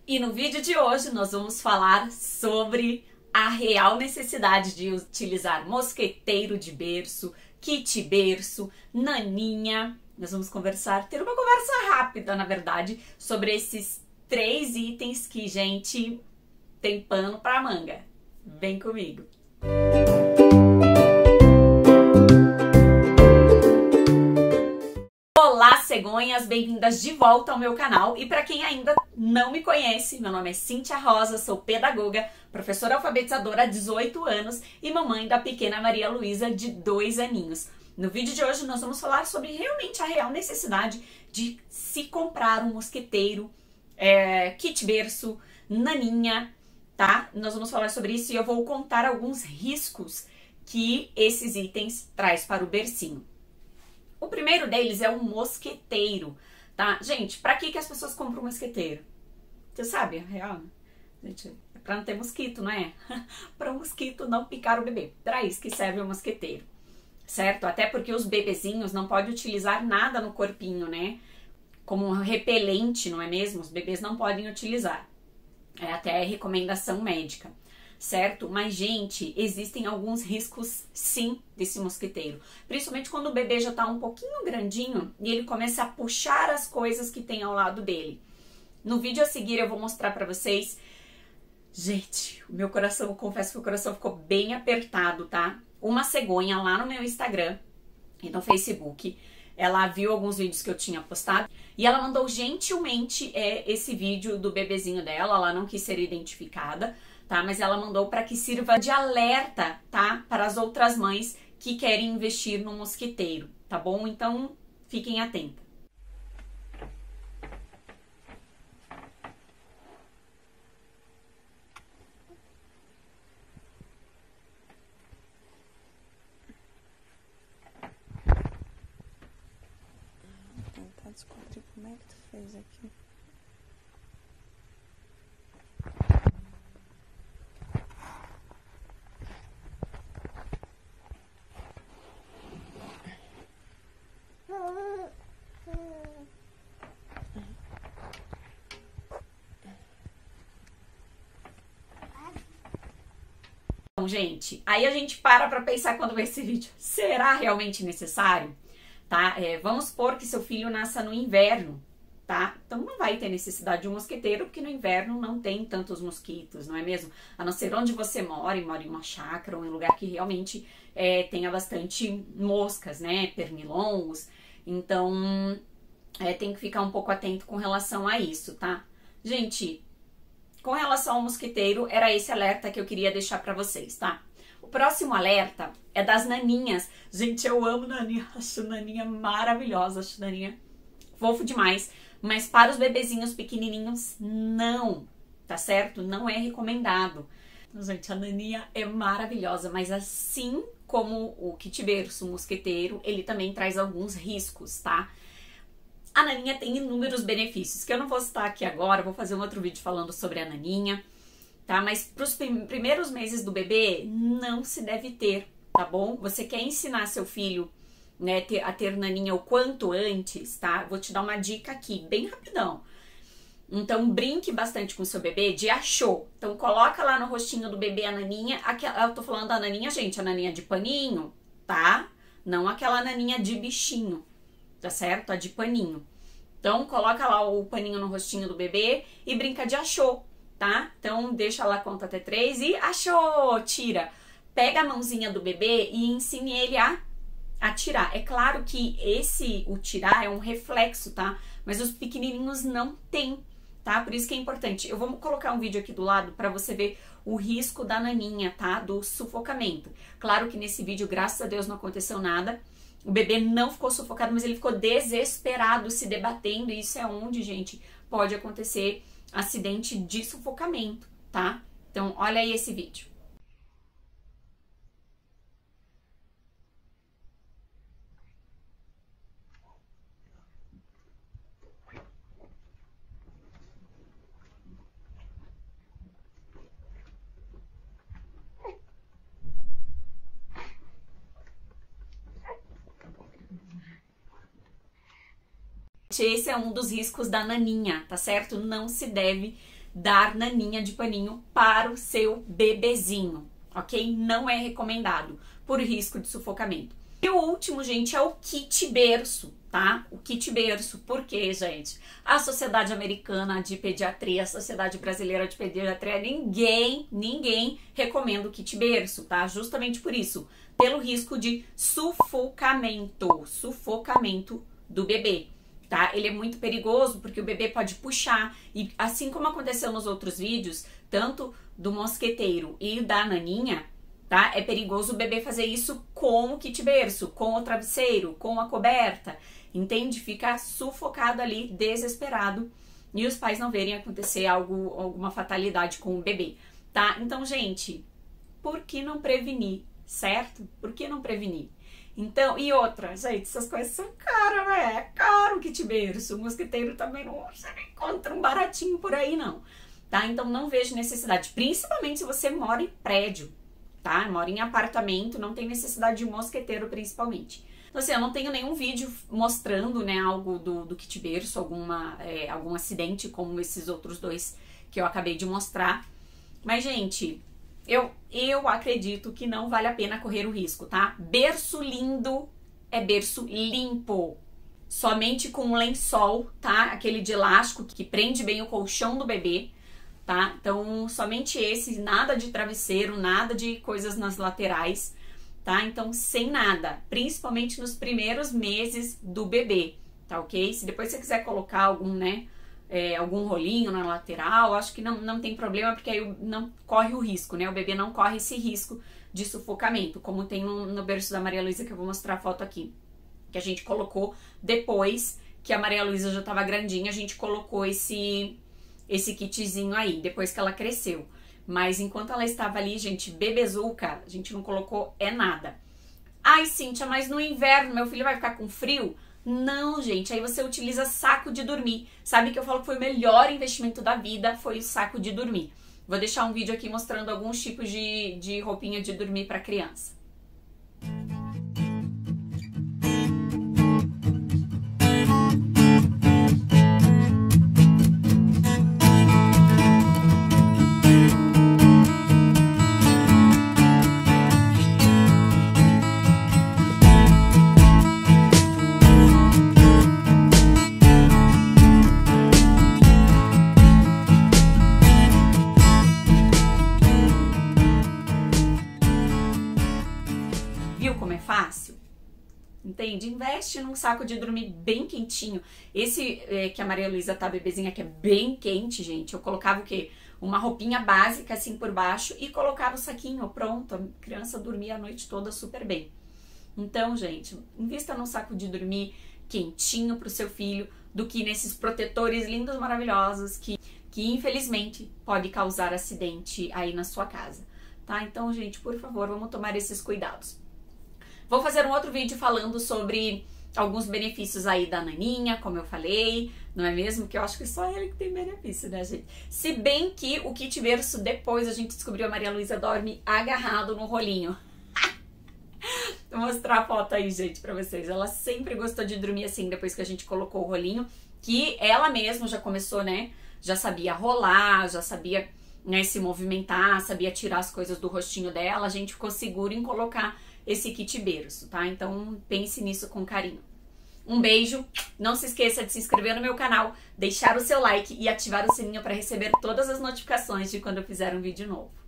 E no vídeo de hoje nós vamos falar sobre a real necessidade de utilizar mosqueteiro de berço, kit berço, naninha. Nós vamos ter uma conversa rápida, na verdade, sobre esses 3 itens que, gente, tem pano pra manga. Vem comigo! Olá, cegonhas! Bem-vindas de volta ao meu canal. E para quem ainda não me conhece, meu nome é Cíntia Rosa, sou pedagoga, professora alfabetizadora há 18 anos e mamãe da pequena Maria Luísa, de 2 aninhos. No vídeo de hoje nós vamos falar sobre realmente a real necessidade de se comprar um mosqueteiro, kit berço, naninha, tá? Nós vamos falar sobre isso e eu vou contar alguns riscos que esses itens traz para o bercinho. O primeiro deles é o mosqueteiro, tá? Gente, pra que as pessoas compram um mosqueteiro? Você sabe, é real, né? Gente, é pra não ter mosquito, não é? Pra o mosquito não picar o bebê. Pra isso que serve o mosqueteiro, certo? Até porque os bebezinhos não podem utilizar nada no corpinho, né? Como um repelente, não é mesmo? Os bebês não podem utilizar. É até recomendação médica, certo? Mas, gente, existem alguns riscos, sim, desse mosqueteiro. Principalmente quando o bebê já tá um pouquinho grandinho e ele começa a puxar as coisas que tem ao lado dele. No vídeo a seguir eu vou mostrar pra vocês. Gente, o meu coração, eu confesso que o coração ficou bem apertado, tá? Uma cegonha lá no meu Instagram e no Facebook, ela viu alguns vídeos que eu tinha postado e ela mandou gentilmente esse vídeo do bebezinho dela. Ela não quis ser identificada, tá? Mas ela mandou para que sirva de alerta, tá? Para as outras mães que querem investir no mosqueteiro, tá bom? Então, fiquem atentas. Vou tentar descobrir como é que tu fez aqui. Bom, gente, aí a gente para pensar quando vê esse vídeo. Será realmente necessário? Tá? Vamos supor que seu filho nasça no inverno, tá? Então não vai ter necessidade de um mosqueteiro, porque no inverno não tem tantos mosquitos, não é mesmo? A não ser onde você mora em uma chácara ou em um lugar que realmente tenha bastante moscas, né? Pernilongos. Então tem que ficar um pouco atento com relação a isso, tá? Gente, com relação ao mosqueteiro, era esse alerta que eu queria deixar pra vocês, tá? O próximo alerta é das naninhas. Gente, eu amo naninha, acho naninha maravilhosa, acho naninha fofo demais. Mas para os bebezinhos pequenininhos, não, tá certo? Não é recomendado. Então, gente, a naninha é maravilhosa, mas assim como o kit berço, o mosqueteiro, ele também traz alguns riscos, tá? A naninha tem inúmeros benefícios, que eu não vou citar aqui agora, vou fazer um outro vídeo falando sobre a naninha, tá? Mas para os primeiros meses do bebê, não se deve ter, tá bom? Você quer ensinar seu filho, né, a ter naninha o quanto antes, tá? Vou te dar uma dica aqui, bem rapidão. Então, brinque bastante com o seu bebê de achô. Então, coloca lá no rostinho do bebê a naninha. Eu tô falando da naninha, gente, a naninha de paninho, tá? Não aquela naninha de bichinho, tá certo? A de paninho. Então, coloca lá o paninho no rostinho do bebê e brinca de achô, tá? Então, deixa lá, conta até 3 e achou, tira. Pega a mãozinha do bebê e ensine ele a tirar. É claro que o tirar é um reflexo, tá? Mas os pequenininhos não têm, tá? Por isso que é importante. Eu vou colocar um vídeo aqui do lado para você ver o risco da naninha, tá? Do sufocamento. Claro que nesse vídeo, graças a Deus, não aconteceu nada. O bebê não ficou sufocado, mas ele ficou desesperado, se debatendo. E isso é onde, gente, pode acontecer acidente de sufocamento, tá? Então, olha aí esse vídeo. Esse é um dos riscos da naninha, tá certo? Não se deve dar naninha de paninho para o seu bebezinho, ok? Não é recomendado por risco de sufocamento. E o último, gente, é o kit berço, tá? O kit berço, por quê, gente? A Sociedade Americana de Pediatria, a Sociedade Brasileira de Pediatria, ninguém recomenda o kit berço, tá? Justamente por isso, pelo risco de sufocamento do bebê, tá? Ele é muito perigoso porque o bebê pode puxar e assim como aconteceu nos outros vídeos, tanto do mosqueteiro e da naninha, tá? É perigoso o bebê fazer isso com o kit berço, com o travesseiro, com a coberta, entende? Ficar sufocado ali, desesperado, e os pais não verem acontecer alguma fatalidade com o bebê, tá? Então, gente, por que não prevenir, certo? Por que não prevenir? Então, e outra, gente, essas coisas são caras, né? É caro o kit berço, o mosqueteiro também você não encontra um baratinho por aí, não, tá? Então, não vejo necessidade, principalmente se você mora em prédio, tá? Mora em apartamento, não tem necessidade de mosqueteiro, principalmente. Então, assim, eu não tenho nenhum vídeo mostrando, né, algo do kit berço, algum acidente como esses outros dois que eu acabei de mostrar. Mas, gente, eu acredito que não vale a pena correr o risco, tá? Berço lindo é berço limpo. Somente com um lençol, tá? Aquele de elástico que prende bem o colchão do bebê, tá? Então, somente esse, nada de travesseiro, nada de coisas nas laterais, tá? Então, sem nada, principalmente nos primeiros meses do bebê, tá ok? Se depois você quiser colocar algum, né, algum rolinho na lateral, acho que não tem problema, porque aí não corre o risco, né? O bebê não corre esse risco de sufocamento, como tem no berço da Maria Luísa, que eu vou mostrar a foto aqui, que a gente colocou depois que a Maria Luísa já tava grandinha, a gente colocou esse kitzinho aí, depois que ela cresceu. Mas enquanto ela estava ali, gente, bebezuca, a gente não colocou nada. Ai, Cíntia, mas no inverno meu filho vai ficar com frio? Não, gente, aí você utiliza saco de dormir. Sabe que eu falo que foi o melhor investimento da vida, foi o saco de dormir. Vou deixar um vídeo aqui mostrando alguns tipos de roupinha de dormir para criança. Viu como é fácil? Entende? Investe num saco de dormir bem quentinho. Esse que a Maria Luísa tá bebezinha, que é bem quente, gente. Eu colocava o quê? Uma roupinha básica assim por baixo e colocava o saquinho, pronto. A criança dormia a noite toda super bem. Então, gente, invista num saco de dormir quentinho pro seu filho, do que nesses protetores lindos, maravilhosos, que infelizmente pode causar acidente aí na sua casa, tá? Então, gente, por favor, vamos tomar esses cuidados. Vou fazer um outro vídeo falando sobre alguns benefícios aí da naninha, como eu falei, não é mesmo? Que eu acho que só ele que tem benefício, né, gente? Se bem que o kit berço, depois a gente descobriu, a Maria Luísa dorme agarrado no rolinho. Vou mostrar a foto aí, gente, pra vocês. Ela sempre gostou de dormir assim, depois que a gente colocou o rolinho, que ela mesma já começou, né? Já sabia rolar, já sabia, né, se movimentar, sabia tirar as coisas do rostinho dela. A gente ficou seguro em colocar esse kit berço, tá? Então pense nisso com carinho. Um beijo, não se esqueça de se inscrever no meu canal, deixar o seu like e ativar o sininho para receber todas as notificações de quando eu fizer um vídeo novo.